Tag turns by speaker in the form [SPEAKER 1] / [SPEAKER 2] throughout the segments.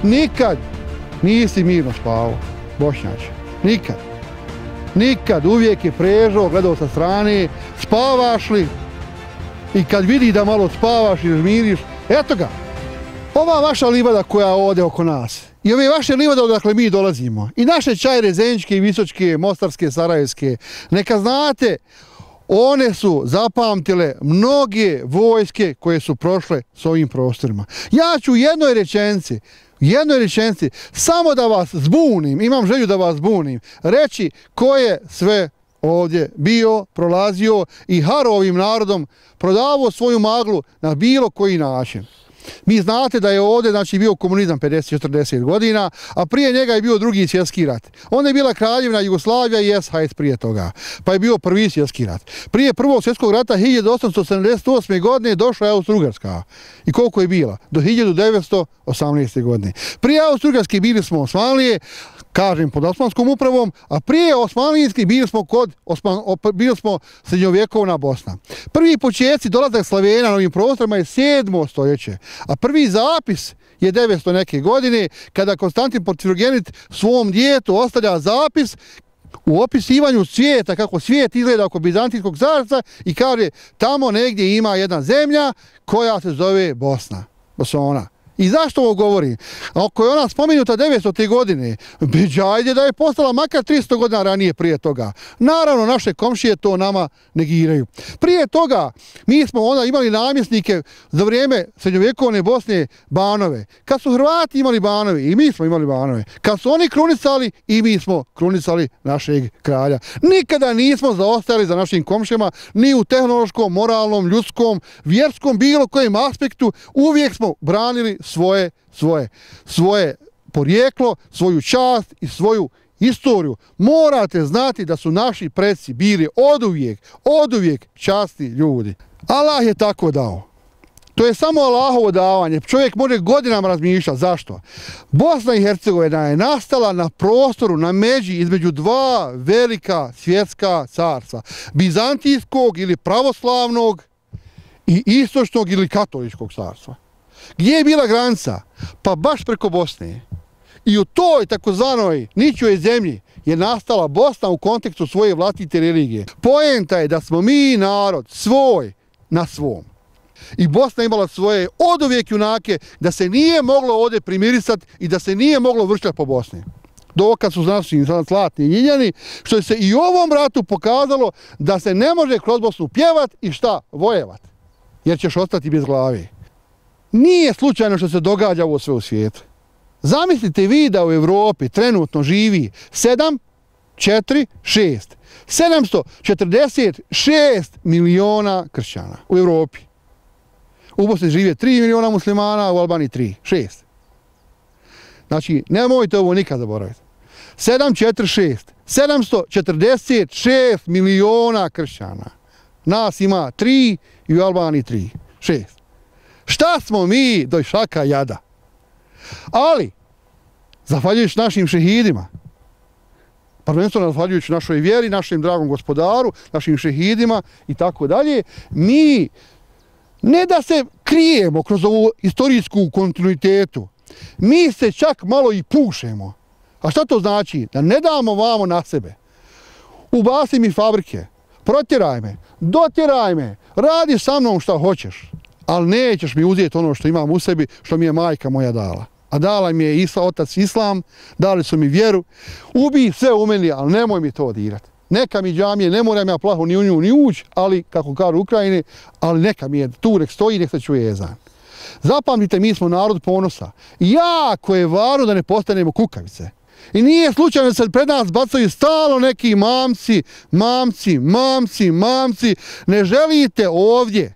[SPEAKER 1] nikad nisi mirno spavao, Bošnjače. Nikad. Nikad. Uvijek je prežao, gledao sa strane, spavaš li i kad vidi da malo spavaš i žmiriš, eto ga. Ova vaša livada koja ode oko nas i ove vaše livade odakle mi dolazimo i naše čajre Zeničke, Visočke, Mostarske, Sarajevske, neka znate, one su zapamtile mnoge vojske koje su prošle s ovim prostorima. Ja ću u jednoj rečenici, samo da vas zbunim, imam želju da vas zbunim, reći ko je sve ovdje bio, prolazio i haro ovim narodom, prodavao svoju maglu na bilo koji način. Mi znate da je ovdje bio komunizam 50-40 godina, a prije njega je bio Drugi svjetski rat. Onda je bila Kraljevina Jugoslavija i SHS prije toga, pa je bio Prvi svjetski rat. Prije Prvog svjetskog rata 1878. godine došla je Austro-Ugarska. I koliko je bila? Do 1918. godine. Prije Austro-Ugarske bili smo Osmanlije, kažem pod Osmanskom upravom, a prije Osmanlijski bili smo srednjovjekovna Bosna. Prvi početci dolazak Slavena na ovim prostorima je 7. stoljeće, a prvi zapis je 900 neke godine, kada Konstantin Porfirogenit svom djetu ostavlja zapis u opisivanju svijeta, kako svijet izgleda oko Bizantijskog carstva i kaže tamo negdje ima jedna zemlja koja se zove Bosna. Bosona. I zašto ovo govorim? Ako je ona spomenuta 900. godine, ajde da je postala makar 300 godina ranije prije toga. Naravno, naše komšije to nama negiraju. Prije toga, mi smo onda imali namjesnike za vrijeme srednjovjekovne Bosne banove. Kad su Hrvati imali banove, i mi smo imali banove. Kad su oni krunicali, i mi smo krunicali našeg kralja. Nikada nismo zaostajali za našim komšijama, ni u tehnološkom, moralnom, ljudskom, vjerskom, bilo kojem aspektu. Uvijek smo branili svoje porijeklo, svoju čast i svoju istoriju. Morate znati da su naši preci bili oduvijek časni ljudi. Allah je tako dao. To je samo Allahovo davanje. Čovjek može godinama razmišljati. Zašto? Bosna i Hercegovina je nastala na prostoru, na međi između dva velika svjetska carstva. Bizantijskog ili pravoslavnog i istočnog ili katoličkog carstva. Gdje je bila granica? Pa baš preko Bosne. I u toj takozvanoj ničoj zemlji je nastala Bosna u kontekstu svoje vlastite religije. Poenta je da smo mi narod svoj na svom. I Bosna imala svoje oduvijek junake da se nije moglo ovdje primirisati i da se nije moglo vršljati po Bosni. Dokad su naši zlatni Ljiljani, što je se i u ovom ratu pokazalo da se ne može kroz Bosnu pjevat i šta? Vojevat. Jer ćeš ostati bez glave. Nije slučajno što se događa ovo sve u svijetu. Zamislite vi da u Evropi trenutno živi 746 miliona kršćana u Evropi. U Bosni žive 3 miliona muslimana, u Albaniji 6. Znači, nemojte ovo nikad zaboraviti. 746 miliona kršćana. Nas ima 3 i u Albaniji 6. Šta smo mi do šaka jada? Ali, zahvaljujući našim šehidima, prvenstveno zahvaljujući našoj vjeri, našem dragom gospodaru, našim šehidima i tako dalje, mi ne da se krijemo kroz ovu istorijsku kontinuitetu, mi se čak malo i pušemo. A šta to znači? Da ne damo vamo na sebe. Ubaci mi fabrike, protjeraj me, dotjeraj me, radi sa mnom šta hoćeš. Ali nećeš mi uzeti ono što imam u sebi, što mi je majka moja dala. A dala mi je otac Islam, dali su mi vjeru. Ubij sve u meni, ali nemoj mi to dirati. Neka mi džamije, ne moram ja plaho ni u nju ni ući, ali, kako kažu u Ukrajini, ali neka mi je tu, nek stoji, nek se čuje ezan. Zapamtite, mi smo narod ponosa. Jako je važno da ne postanemo kukavice. I nije slučajno da se pred nas bacaju stalno neki mamci. Ne želite ovdje.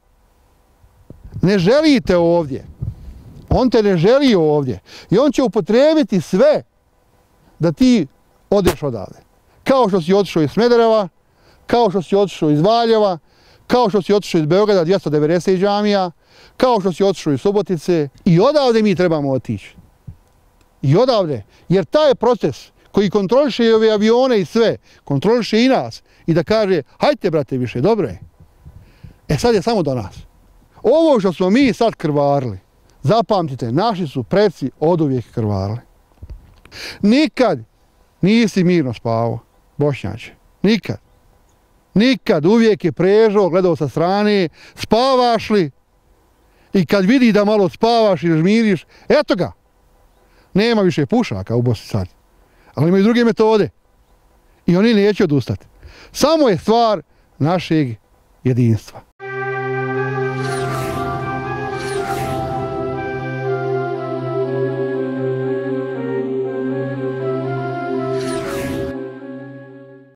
[SPEAKER 1] Ne želite ovdje. On te ne želi ovdje. I on će upotrijebiti sve da ti odeš odavde. Kao što si otišao iz Smedereva, kao što si otišao iz Valjeva, kao što si otišao iz Beograda 290 džamija, kao što si otišao iz Subotice. I odavde mi trebamo otići. I odavde. Jer taj proces koji kontroliše i ove avione i sve, kontroliše i nas. I da kaže, hajte brate više, dobro je. E sad je samo do nas. Ovo što smo mi sad krvarili, Zapamtite, naši su preci oduvijek krvarili. Nikad nisi mirno spavao, Bošnjače. Nikad. Nikad, uvijek je prežao, gledao sa strane, spavaš li? I kad vidi da malo spavaš i žmiriš, eto ga! Nema više pušaka u Bosni sad. Ali imaju druge metode. I oni neće odustati. Samo je stvar našeg jedinstva.